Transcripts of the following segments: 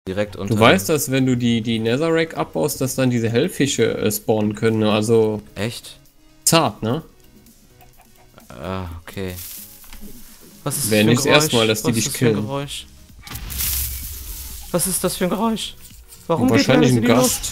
direkt unter. Du weißt, dass wenn du die Netherrack abbaust, dass dann diese Hellfische spawnen können, ne? Also Echt? zart, ne? Ah, okay. Was ist Wäre das nicht für das ein erste Mal, dass die Was dich ist das für ein killen. Geräusch? Was ist das für ein Geräusch? Warum geht Wahrscheinlich alles ein in die Luft? Gast.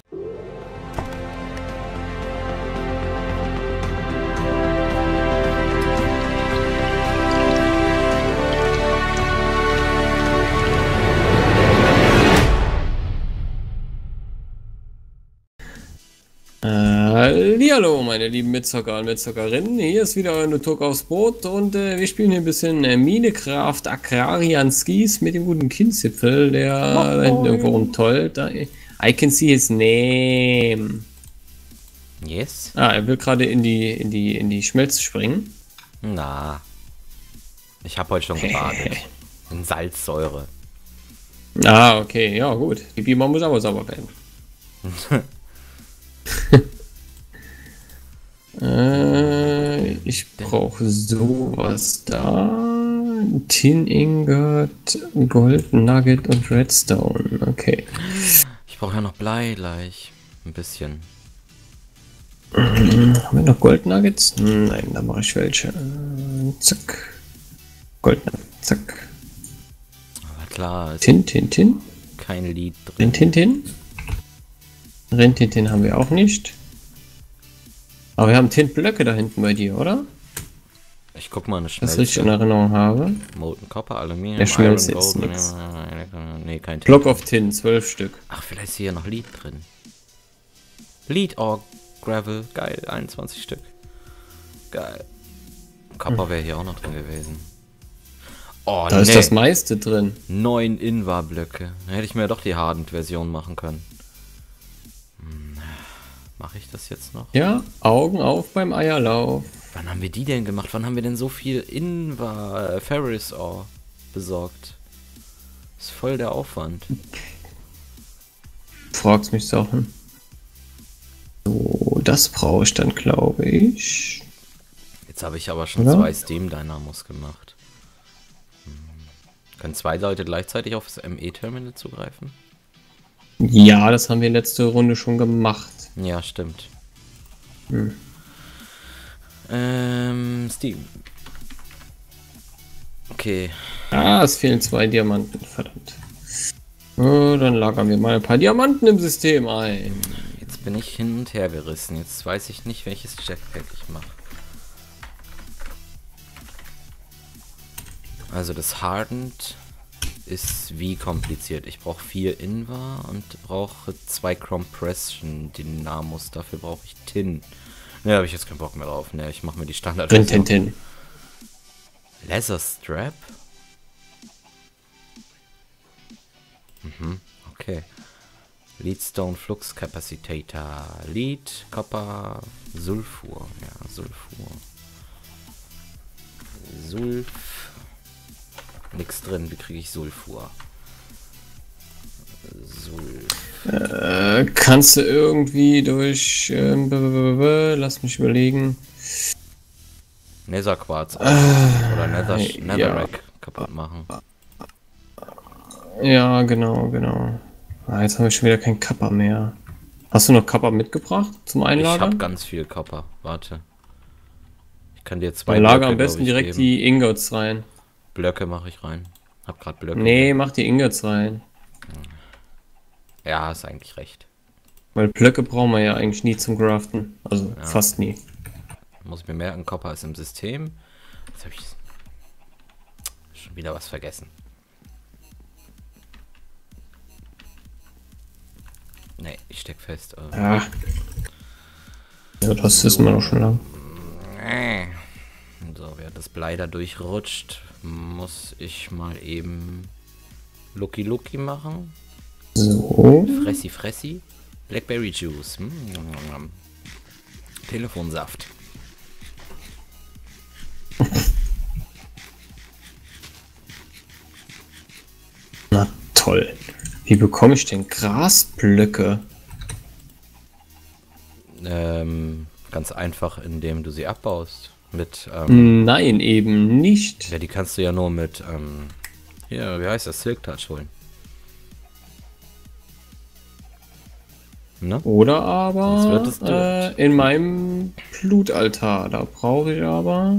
Hallo, meine lieben Mitzocker und Mitzockerinnen. Hier ist wieder euer Nutuk aufs Boot und wir spielen hier ein bisschen Minecraft Agrarian Skis mit dem guten Kindzipfel, der da hinten irgendwo rumtollt. I can see his name. Yes? Er will gerade in die Schmelze springen. Na. Ich habe heute schon gebadet. In Salzsäure. Okay, ja gut. Die Biber muss aber sauber werden. Ich brauche sowas da. Tin Ingot, Gold Nugget und Redstone. Okay. Ich brauche ja noch Blei gleich. Ein bisschen. Haben wir noch Gold Nuggets? Nein, da mache ich welche. Zack. Gold Nugget, zack. Aber klar, ist Tin. kein Lied drin. Rintintin. Rintintin haben wir auch nicht. Aber wir haben Tintblöcke da hinten bei dir, oder? Ich guck mal eine Das Schmelze. ich richtig in Erinnerung habe. Molten Copper, Aluminium, Der Schmelze Iron, ist Gold. nix. Nee, kein Tin. Block of Tin, 12 Stück. Ach, vielleicht ist hier noch Lead drin. Lead Ore Gravel, geil, 21 Stück. Geil. Copper wäre hier auch noch drin gewesen. Oh, Da ist das meiste drin. 9 Invar-Blöcke. Hätte ich mir doch die Hardened-Version machen können. Mache ich das jetzt noch? Ja, Augen auf beim Eierlauf. Wann haben wir die denn gemacht? Wann haben wir denn so viel Invar Ferris Ore besorgt? Ist voll der Aufwand. Fragst mich Sachen. So, das brauche ich dann, glaube ich. Jetzt habe ich aber schon Oder? 2 Steam Dynamos gemacht. Können 2 Leute gleichzeitig auf das ME-Terminal zugreifen? Ja, das haben wir letzte Runde schon gemacht. Ja, stimmt. Steam. Okay. Es fehlen 2 Diamanten, verdammt. Dann lagern wir mal ein paar Diamanten im System ein. Jetzt bin ich hin und her gerissen. Jetzt weiß ich nicht, welches Jetpack ich mache. Also das Hardened ist wie kompliziert. Ich brauche 4 Invar und brauche 2 Compression Dynamos. Dafür brauche ich Tin. Ne, habe ich jetzt keinen Bock mehr drauf. Ne, ich mache mir die Standard. Rintintin. Leather Strap? Okay. Leadstone Flux Capacitator. Lead, Copper, Sulfur. Ja, Sulfur. Nix drin, wie kriege ich Sulfur? Kannst du irgendwie durch... lass mich überlegen. Netherquarz oder Netherrack ja. kaputt machen. Ja, genau. Jetzt haben wir schon wieder kein Kappa mehr. Hast du noch Kappa mitgebracht zum Ich Einlagern? habe ganz viel Copper. Warte. Ich kann dir 2 Dann lager Blöcke, am besten glaub ich, direkt geben. die Ingots rein. Blöcke mache ich rein. Hab grad Blöcke. Nee, mach die Ingots rein. Ja, ist eigentlich recht. Weil Blöcke brauchen wir ja eigentlich nie zum Craften. Also Ja. fast nie. Muss ich mir merken, Copper ist im System. Jetzt habe ich schon wieder was vergessen. Nee, ich steck fest. Ja, das wissen wir doch schon lange. So, wer das Blei da durchrutscht, muss ich mal eben Lucky machen. So. Fressi. Blackberry Juice. Telefonsaft. Na toll. Wie bekomme ich denn Grasblöcke? Ganz einfach, indem du sie abbaust. Mit, Nein, eben nicht. ja, die kannst du ja nur mit, hier, wie heißt das? Silk Touch holen. Ne? Oder Sonst wird aber es Dirt. in meinem Blutaltar. Da brauche ich aber...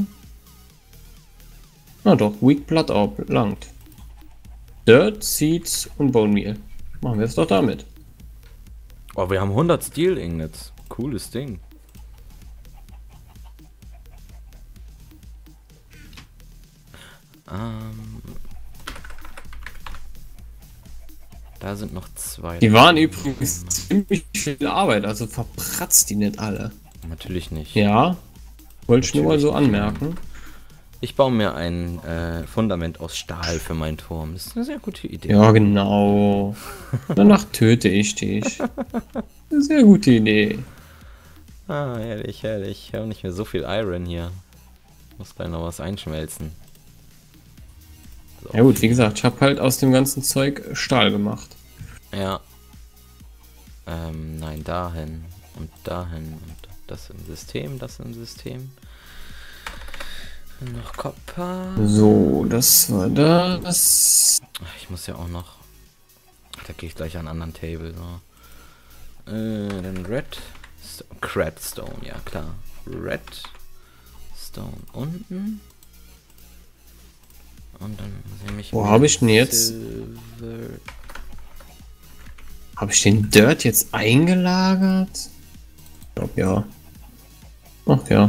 Na doch, Weak Blood auch langt. Dirt, Seeds und Bone Meal. Machen wir es doch damit. Oh, wir haben 100 Steel Ingots. Cooles Ding. Da sind noch 2. Die waren übrigens ziemlich viel Arbeit, also verpratzt die nicht alle. Natürlich nicht. Ja, wollte ich nur mal so Natürlich nicht, anmerken. Ich baue mir ein Fundament aus Stahl für meinen Turm. Das ist eine sehr gute Idee. Ja, genau. Danach töte ich dich. Eine sehr gute Idee. Ah, herrlich, herrlich. Ich habe nicht mehr so viel Iron hier. Muss gleich noch was einschmelzen. So. Ja gut, wie gesagt, ich habe halt aus dem ganzen Zeug Stahl gemacht. Ja. Nein, dahin und dahin und das im System, das im System. Noch Copper. So, das war das. Ich muss ja auch noch. Da gehe ich gleich an einen anderen Table. So. Dann Redstone, ja klar. Redstone unten. Und dann nehme ich. Wo habe ich denn jetzt? Habe ich den Dirt jetzt eingelagert? Ich glaube ja. Ach ja.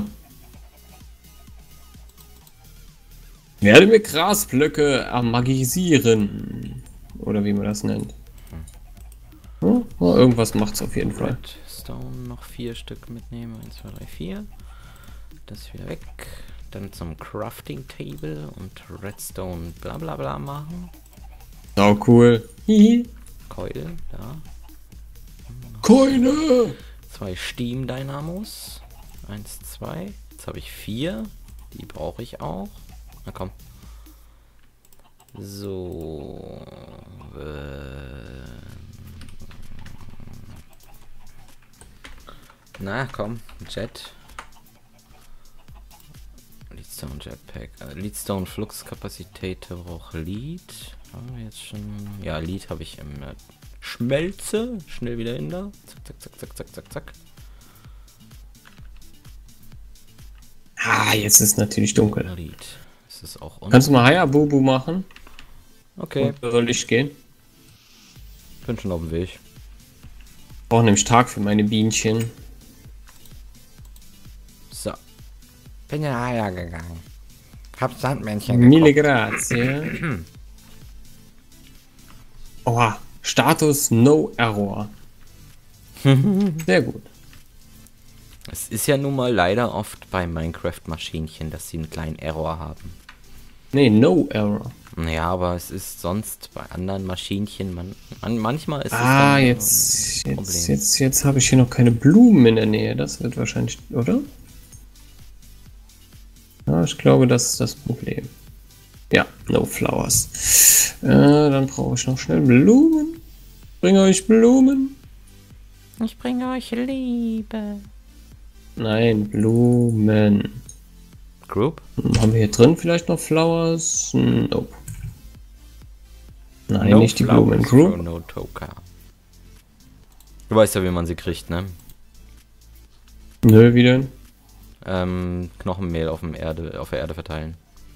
Werde mir Grasblöcke magisieren. Oder wie man das nennt. Ja, irgendwas macht's auf jeden Fall. Redstone noch 4 Stück mitnehmen. 1, 2, 3, 4. Das wieder weg. Dann zum Crafting Table und Redstone bla bla bla machen. Oh cool. Hihi. Coil, da. Keule! 2 Steam Dynamos. 1, 2. Jetzt habe ich 4. Die brauche ich auch. Na komm. So. Na komm, Jet. Leadstone Jetpack. Leadstone Fluxkapazität braucht Lead. Haben wir jetzt schon. Ja, Lead habe ich im Schmelze. Schnell wieder hin da. Zack, zack, zack, zack, zack, zack. Ah, jetzt ist natürlich dunkel. Lead. Ist es auch unten? Kannst du mal Hayabubu machen? Okay, Oder soll ich gehen? bin schon auf dem Weg. Ich brauche nämlich Tag für meine Bienchen. So. Bin ja Eier gegangen. Hab Sandmännchen Mille gekocht. grazie. Oha, Status No Error. Sehr gut. Es ist ja nun mal leider oft bei Minecraft-Maschinchen, dass sie einen kleinen Error haben. Nee, No Error. Naja, aber es ist sonst bei anderen Maschinchen, manchmal ist es Ah, dann jetzt ein Problem. jetzt habe ich hier noch keine Blumen in der Nähe. Das wird wahrscheinlich, oder? Ja, ich glaube, das ist das Problem. Ja, no flowers. Dann brauche ich noch schnell Blumen. Bringe euch Blumen. Ich bringe euch Liebe. Nein, Blumen. Group? Haben wir hier drin vielleicht noch Flowers? Nope. Nein, No nicht die Blumen. flowers for Group? no toka. Du weißt ja, wie man sie kriegt, ne? Nö, wie denn? Knochenmehl auf der Erde verteilen.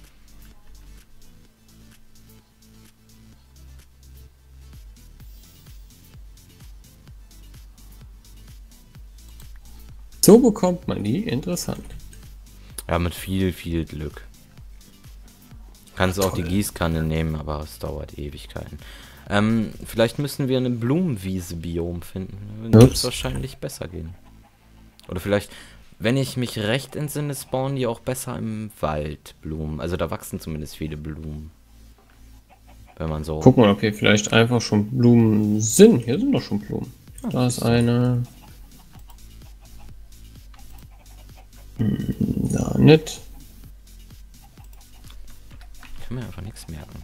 So bekommt man die. Interessant. Ja, mit viel, viel Glück. Kannst auch die Gießkanne nehmen, aber es dauert Ewigkeiten. Vielleicht müssen wir eine Blumenwiese-Biom finden. Dann wird es wahrscheinlich besser gehen. Oder vielleicht, wenn ich mich recht entsinne, spawnen die auch besser im Wald Blumen. Also da wachsen zumindest viele Blumen. Wenn man so... Guck mal, ob hier vielleicht einfach schon Blumen sind. Hier sind doch schon Blumen. Da ist eine. Da nicht. Ich kann mir einfach nichts merken.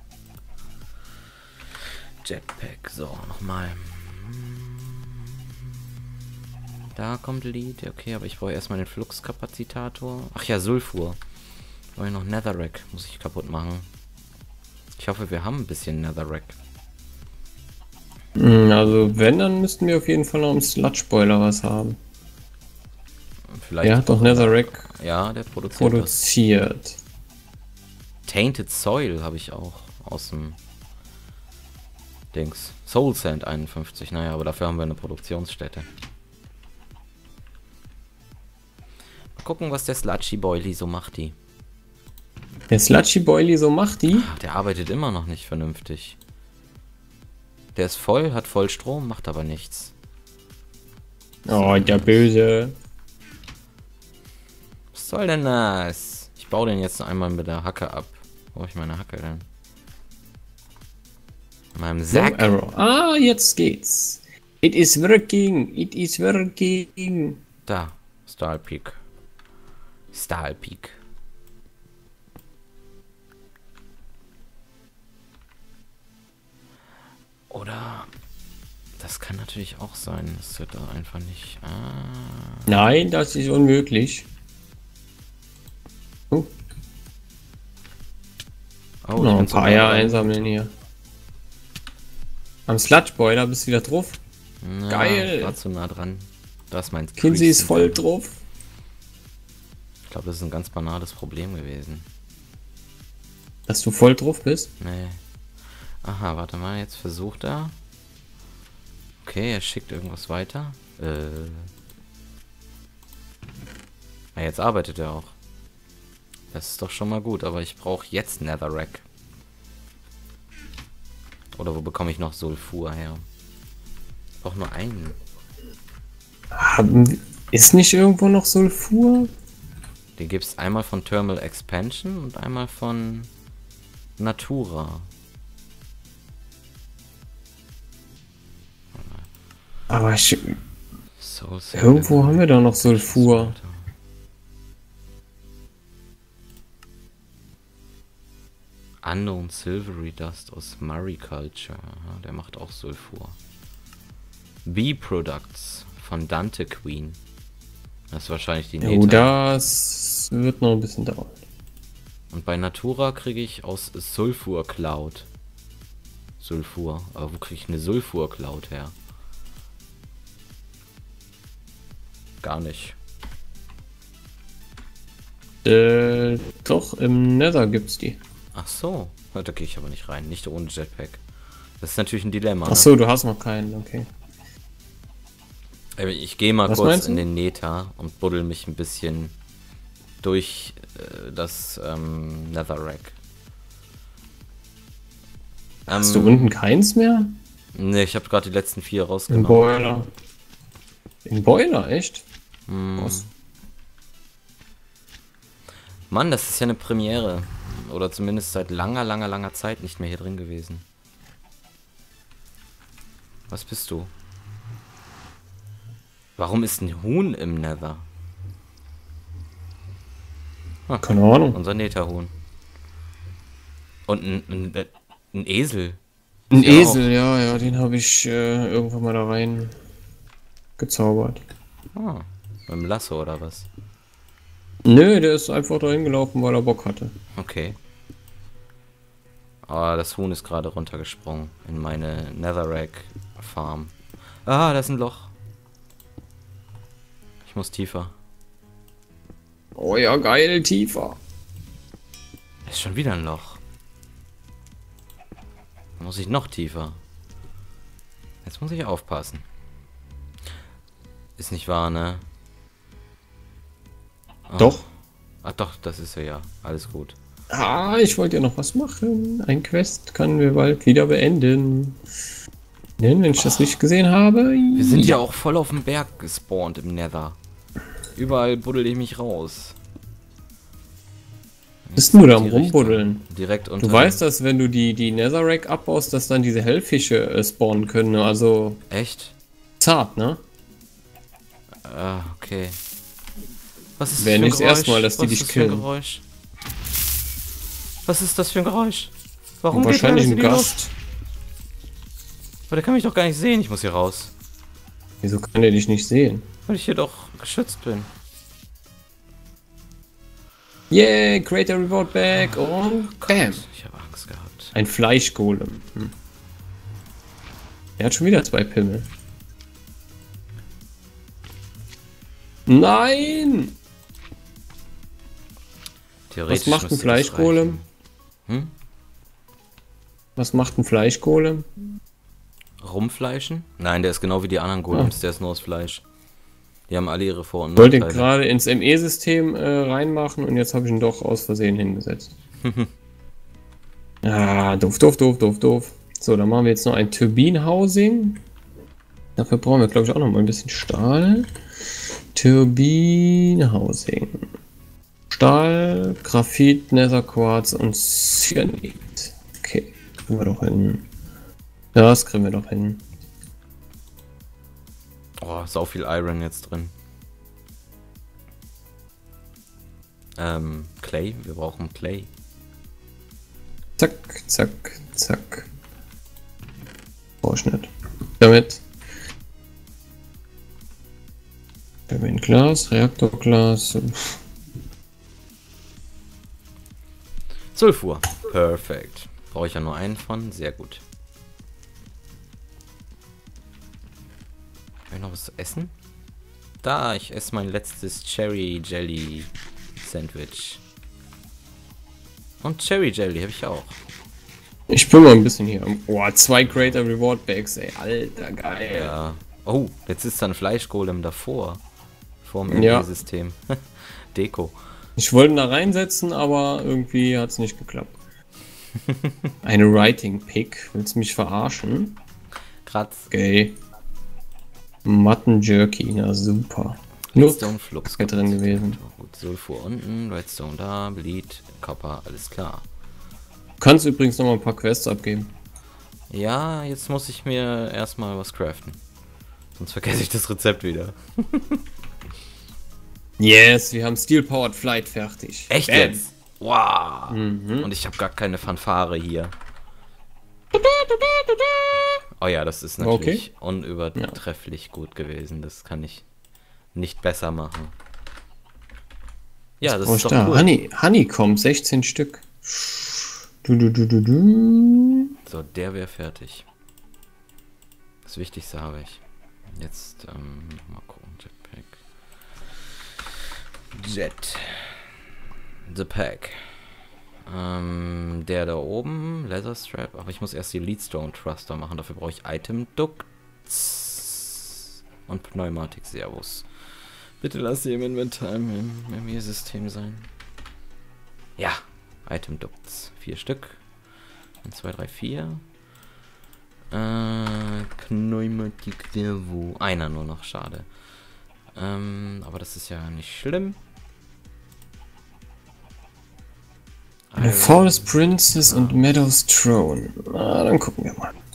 Jetpack, so, nochmal. Da kommt Lead, okay, aber ich brauche erstmal den Fluxkapazitator. Ach ja, Sulfur. Brauche ich noch Netherrack, muss ich kaputt machen. Ich hoffe, wir haben ein bisschen Netherrack. Also wenn, dann müssten wir auf jeden Fall noch im Sludge-Boiler was haben. Vielleicht Der hat doch auch- Netherrack Ja, der produziert das. produziert. Tainted Soil habe ich auch aus dem Dings. Soul Sand 51, naja, aber dafür haben wir eine Produktionsstätte. Mal gucken, was der Sludgy Boily so macht, die. Der Sludgy Boily so macht die. Der arbeitet immer noch nicht vernünftig. Der ist voll, hat voll Strom, macht aber nichts. Oh, der Böse. Was soll denn das? Ich baue den jetzt einmal mit der Hacke ab. Wo hab ich meine Hacke denn? In meinem No Sack. error. Ah, jetzt geht's. It is working. It is working. Da. Star Peak. Star Peak. Oder das kann natürlich auch sein, dass wir da einfach nicht. Nein, das ist unmöglich. Oh, Oh, noch ein bin so paar nah Eier dran. einsammeln hier. Am Sludge Boiler bist du wieder drauf. Ja, Geil. War zu nah dran. Das meint Kinsey ist voll drauf. Ich glaube, das ist ein ganz banales Problem gewesen. Dass du voll drauf bist. Nee. Aha, warte mal, jetzt versucht er. Okay, er schickt irgendwas weiter. Ja, jetzt arbeitet er auch. Das ist doch schon mal gut, aber ich brauche jetzt Netherrack. Oder wo bekomme ich noch Sulfur her? Ich brauche nur einen. Ist nicht irgendwo noch Sulfur? Den gibt es einmal von Thermal Expansion und einmal von Natura. Aber Soul irgendwo haben wir doch noch Sulfur. Unknown Silvery Dust aus Mariculture. Ja, der macht auch Sulfur. Bee Products von Dante Queen. Das ist wahrscheinlich die Oh, Nether. das wird noch ein bisschen dauern. Und bei Natura kriege ich aus Sulfur Cloud. Sulfur. Aber wo kriege ich eine Sulfur Cloud her? Gar nicht. Doch, im Nether gibt's die. Ach so. Da gehe ich aber nicht rein. Nicht ohne Jetpack. Das ist natürlich ein Dilemma. Ach so, du hast noch keinen, okay. Ich gehe mal Was kurz meinst in du? den Nether und buddel mich ein bisschen durch das Netherrack. Hast du unten keins mehr? Ne, ich habe gerade die letzten 4 Im rausgenommen. Boiler. Im Boiler, echt? Hm. Was? Mann, das ist ja eine Premiere. Oder zumindest seit langer Zeit nicht mehr hier drin gewesen. Was bist du? Warum ist ein Huhn im Nether? Keine Ahnung. Unser Netherhuhn. Und ein Esel. Ein Ja, Esel, ja, den habe ich irgendwann mal da rein gezaubert. Ah, mit dem Lasso oder was? Nö, der ist einfach dahin gelaufen, weil er Bock hatte. Okay. Aber das Huhn ist gerade runtergesprungen in meine Netherrack Farm. Ah, da ist ein Loch. Ich muss tiefer. Oh ja, geil, tiefer. Da ist schon wieder ein Loch. Da muss ich noch tiefer. Jetzt muss ich aufpassen. Ist nicht wahr, ne? Ah. Doch. Ach doch, das ist er ja. Alles gut. Ah, ich wollte ja noch was machen. Ein Quest können wir bald wieder beenden. Denn, wenn ich das richtig gesehen habe. Wir sind ja auch voll auf dem Berg gespawnt im Nether. Überall buddel ich mich raus. Bist nur da am Die Richtung. Rumbuddeln. Direkt unter Du weißt, dass wenn du die Netherrack abbaust, dass dann diese Hellfische spawnen können. Ne? Also Echt? zart, ne? Ah, okay. Was ist Wäre das nicht für das ein erste Mal, dass die Was dich ist das für ein killen. Geräusch? Was ist das für ein Geräusch? Warum geht Wahrscheinlich alles ein in die Luft? Gast. Aber der kann mich doch gar nicht sehen. Ich muss hier raus. Wieso kann der dich nicht sehen? Weil ich hier doch geschützt bin. Yeah, create a reward back und bam. Ich habe Angst gehabt. Ein Fleischgolem. Er hat schon wieder 2 Pimmel. Nein! Was macht ein müsste das Fleischgolem? reichen. Was macht ein Fleischgolem? Rumfleischen? Nein, der ist genau wie die anderen Golems, der ist nur aus Fleisch. Die haben alle ihre Vor- und Ich wollte ihn Nachteile. gerade ins ME-System reinmachen und jetzt habe ich ihn doch aus Versehen hingesetzt. Ah, doof, doof, doof, doof, doof. So, dann machen wir jetzt noch ein Turbinenhousing. Dafür brauchen wir, glaube ich, auch noch mal ein bisschen Stahl. Turbinenhousing. Stahl, Graphit, Netherquarz und Cyanid. Okay, kriegen wir doch hin. Ja, das kriegen wir doch hin. Oh, sau viel Iron jetzt drin. Clay, wir brauchen Clay. Zack, zack, zack. Brauch ich nicht. Damit. Glas, Reaktorglas. Sulfur. Perfekt. Brauche ich ja nur einen von. Sehr gut. Habe ich noch was zu essen? Da, ich esse mein letztes Cherry Jelly Sandwich. Und Cherry Jelly habe ich auch. Ich bin mal ein bisschen hier. Boah, 2 Greater Reward Bags, ey. Alter, geil. Ja. Oh, jetzt ist da ein Fleischgolem davor. Vorm Ja. System. Deko. Ich wollte ihn da reinsetzen, aber irgendwie hat es nicht geklappt. Eine Writing Pick. Willst du mich verarschen? Kratz. Okay. Mutton Jerky, na super. Nur Redstone Flux hier drin gewesen. Gut, Sulfur unten, Redstone da, Bleed, Copper, alles klar. Du kannst übrigens noch mal ein paar Quests abgeben. Ja, jetzt muss ich mir erstmal was craften. Sonst vergesse ich das Rezept wieder. Yes, wir haben Steel Powered Flight fertig. Echt Bam. jetzt? Wow. Mhm. Und ich habe gar keine Fanfare hier. Oh ja, das ist natürlich unübertrefflich gut gewesen. Das kann ich nicht besser machen. Ja, das ist doch cool. Honeycomb, 16 Stück. Du. So, der wäre fertig. Das Wichtigste habe ich. Jetzt, mal gucken. Jetpack. The Pack. Der da oben, Leatherstrap, aber ich muss erst die Leadstone Thruster machen. Dafür brauche ich Item Ducts und Pneumatik Servos. Bitte lass sie im Inventar im System sein. Ja, Item Ducts. 4 Stück. 1, 2, 3, 4. Pneumatik Servo. Einer nur noch, schade. Aber das ist ja nicht schlimm. Forest Princess und Meadows Throne. Na, dann gucken wir mal.